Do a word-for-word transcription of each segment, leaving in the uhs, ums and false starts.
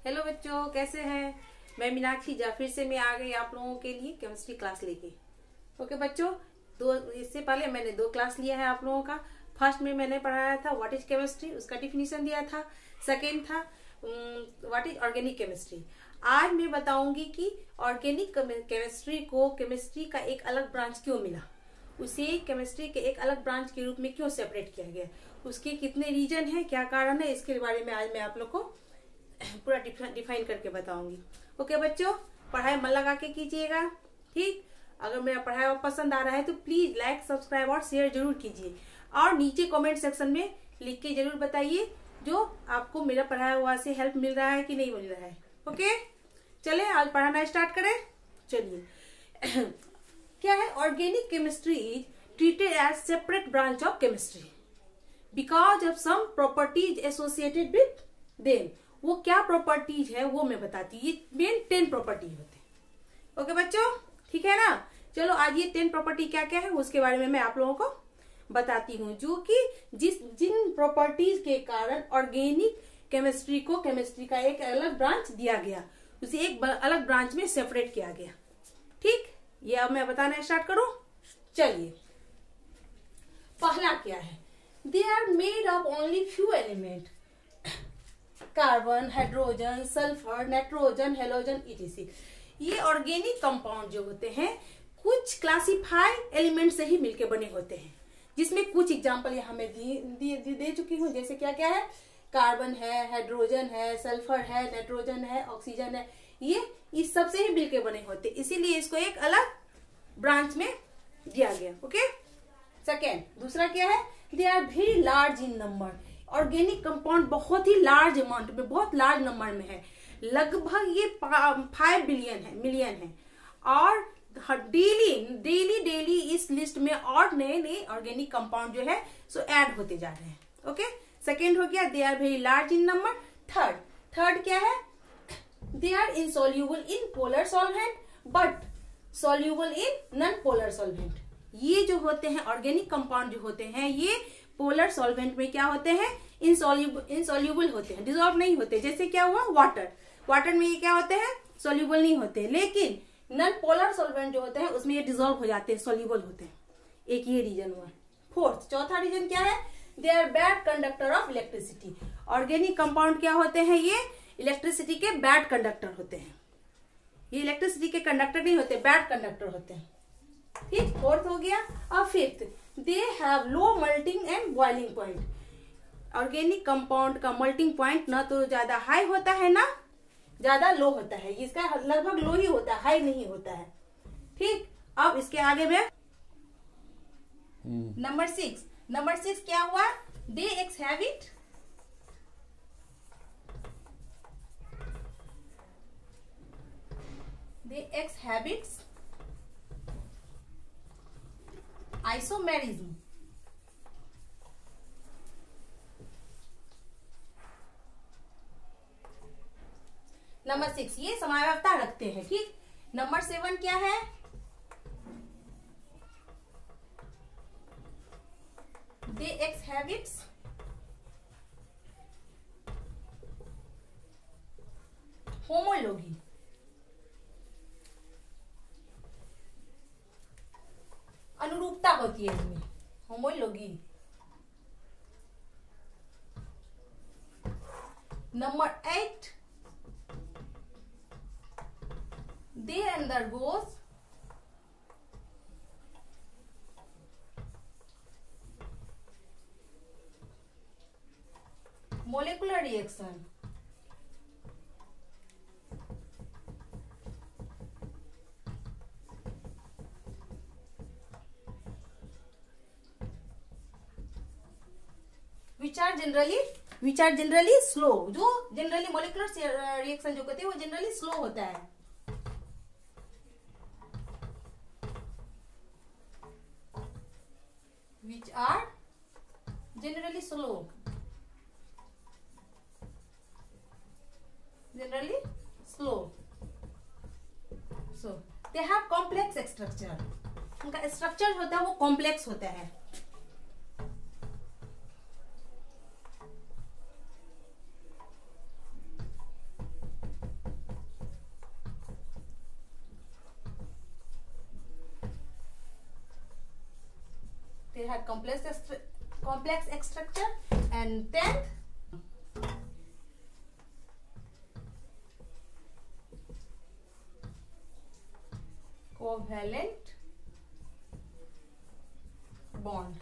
Hello बच्चों, कैसे हैं? मैं मीनाक्षी जाफिर से मैं आ गई आप लोगों के लिए केमिस्ट्री क्लास लेके। ओके बच्चों, दो इससे पहले मैंने दो क्लास लिया है आप लोगों का। फर्स्ट में मैंने पढ़ाया था व्हाट इज केमिस्ट्री, उसका डिफिनीशन दिया था। सेकेंड था व्हाट इज ऑर्गेनिक केमिस्ट्री। आज मैं बताऊंगी कि ऑर्गेनिक केमिस्ट्री को केमिस्ट्री का एक अलग ब्रांच क्यों मिला, उसे केमिस्ट्री के एक अलग ब्रांच के रूप में क्यों सेपरेट किया गया, उसके कितने रीजन है, क्या कारण है, इसके बारे में आज मैं आप लोग को पूरा डिफाइन करके बताऊंगी। ओके बच्चों, पढ़ाई मन लगा के कीजिएगा, ठीक। अगर मेरा पढ़ाई पसंद आ रहा है तो प्लीज लाइक, सब्सक्राइब और शेयर जरूर कीजिए, और नीचे कमेंट सेक्शन में लिख के जरूर बताइए जो आपको मेरा पढ़ाया हुआ से हेल्प मिल रहा है कि नहीं मिल रहा है। ओके चले आज पढ़ाना स्टार्ट करें। चलिए क्या है, organic chemistry is treated as separate branch of chemistry because of some properties associated with them. वो क्या प्रॉपर्टीज है वो मैं बताती हूँ। ये मेन टेन प्रॉपर्टीज होते हैं। ओके बच्चों, ठीक है ना। चलो आज ये टेन प्रॉपर्टी क्या क्या है उसके बारे में मैं आप लोगों को बताती हूँ, जो कि जिस जिन प्रॉपर्टीज के कारण ऑर्गेनिक केमिस्ट्री को केमिस्ट्री का एक अलग ब्रांच दिया गया, उसे एक अलग ब्रांच में सेपरेट किया गया, ठीक। ये अब मैं बताना स्टार्ट करूं। चलिए पहला क्या है, they are made of only few element, carbon, hydrogen, sulphur, nitrogen, halogen etc. ये ऑर्गेनिक कंपाउंड जो होते हैं कुछ क्लासिफाइड एलिमेंट से ही मिलके बने होते हैं, जिसमें कुछ एग्जांपल यहाँ मैं दे, दे, दे चुकी हूँ। जैसे क्या क्या है, कार्बन है, हाइड्रोजन है, सल्फर है, नाइट्रोजन है, ऑक्सीजन है। ये इस सब से ही मिलके बने होते, इसीलिए इसको एक अलग ब्रांच में दिया गया। ओके सेकेंड, दूसरा क्या है, they are very large in number. Organic compound बहुत ही लार्ज अमाउंट में, बहुत लार्ज नंबर में है, लगभग ये फाइव बिलियन है, मिलियन है। और डेली डेली डेली इस लिस्ट में और नए नए ऑर्गेनिक कंपाउंड जो है सो ऐड होते जा रहे हैं। ओके सेकेंड हो गया, they are very large in number. Third third क्या है, they are insoluble in polar solvent but soluble in non polar solvent. ये जो होते हैं ऑर्गेनिक कंपाउंड जो होते हैं ये पोलर सॉल्वेंट में क्या होते हैं, इनसॉल्यूबल इनसॉल्यूबल होते हैं, डिसॉल्व नहीं होते। जैसे क्या हुआ, वाटर वाटर में ये क्या होते हैं, सॉल्यूबल नहीं होते। लेकिन नॉन पोलर सॉल्वेंट जो होते हैं उसमें ये डिसॉल्व हो जाते हैं, सॉल्यूबल होते हैं। एक ये रीजन हुआ। फोर्थ चौथा रीजन क्या है, they are bad conductor of electricity. Organic compound क्या होते हैं, ये इलेक्ट्रिसिटी के बैड कंडक्टर होते हैं। ये इलेक्ट्रिसिटी के कंडक्टर नहीं होते, बैड कंडक्टर होते हैं, ठीक। फोर्थ हो गया। और fifth, they have low melting and boiling point. Organic compound का मेल्टिंग पॉइंट ना तो ज्यादा हाई होता है ना ज्यादा लो होता है, इसका लगभग लो ही होता है, हाई नहीं होता है, ठीक। अब इसके आगे में नंबर सिक्स नंबर सिक्स क्या हुआ, they exhibit they exhibits isomerism. Number six ये समावयवता रखते हैं, ठीक। नंबर सेवन क्या है, दे एक्सहैबिट्स होमोलॉगी। अनुरूपता होती है इनमें, homology. Number eight, they undergoes molecular reaction। which are generally which are generally slow। जो जनरली मोलिकुलर रिएक्शन जो कहते हैं वो जनरली स्लो होता है। which are generally slow generally slow so they have complex structure। उनका स्ट्रक्चर होता है वो कॉम्प्लेक्स होता है। they have complex complex structure. And tenth, covalent bond.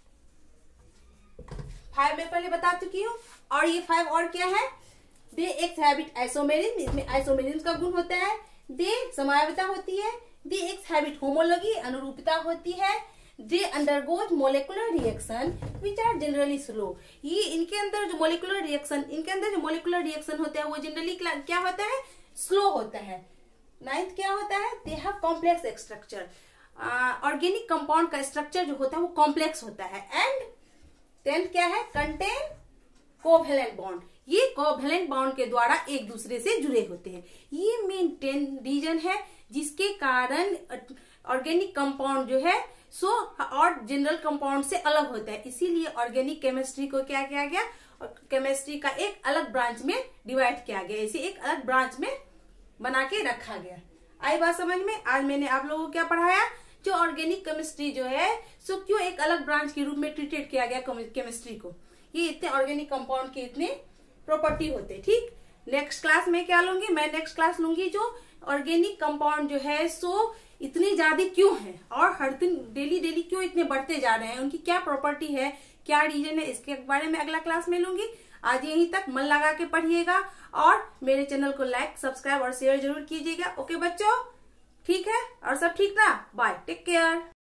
Five में पहले बता चुकी हूँ, और ये फाइव और क्या है? दे एक्स हैबिट आइसोमेरिज्म, इसमें आइसोमेरिज्म का गुण होता है। दे समावयवता होती है। दे एक्स हैबिट होमोलॉगी, अनुरूपता होती है। They undergoes molecular reaction which are generally slow. ये इनके अंदर जो मोलिकुलर रिएक्शन इनके अंदर जो मोलिकुलर रिएक्शन होता है वो जनरली क्या होता है? स्लो होता है। नाइन्थ क्या होता है? They have complex structure. Organic compound का स्ट्रक्चर जो होता है वो कॉम्प्लेक्स होता है। एंड टेंथ क्या है? Contain covalent bond. ये कोवेलेंट बॉन्ड के द्वारा एक दूसरे से जुड़े होते हैं। ये मेन टेन रीजन है जिसके कारण ऑर्गेनिक कंपाउंड जो है सो और जनरल कंपाउंड से अलग होता है। इसीलिए ऑर्गेनिक केमिस्ट्री को क्या किया गया? और केमिस्ट्री का एक अलग ब्रांच में डिवाइड किया गया, इसे एक अलग ब्रांच में बना के रखा गया। आई बात समझ में? आज मैंने आप लोगों को क्या पढ़ाया? जो ऑर्गेनिक केमिस्ट्री जो है सो क्यों एक अलग ब्रांच के रूप में ट्रीटेड किया गया केमिस्ट्री को। ये इतने ऑर्गेनिक कंपाउंड के इतने प्रॉपर्टी होते। ठीक, नेक्स्ट क्लास में क्या लूंगी? मैं नेक्स्ट क्लास लूंगी जो ऑर्गेनिक कंपाउंड जो है सो इतनी ज्यादा क्यों है और हर दिन डेली डेली क्यों इतने बढ़ते जा रहे हैं, उनकी क्या प्रॉपर्टी है, क्या रीजन है, इसके बारे में अगला क्लास में लूंगी। आज यहीं तक मन लगा के पढ़िएगा और मेरे चैनल को लाइक, सब्सक्राइब और शेयर जरूर कीजिएगा। ओके बच्चों, ठीक है? और सब ठीक ना? Bye, take care.